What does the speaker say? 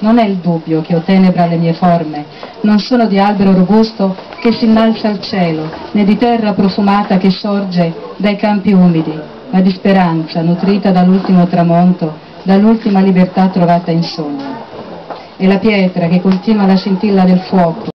non è il dubbio che ottenebra le mie forme, non sono di albero robusto che si innalza al cielo, né di terra profumata che sorge dai campi umidi, ma di speranza nutrita dall'ultimo tramonto, dall'ultima libertà trovata in sogno. E la pietra che continua la scintilla del fuoco,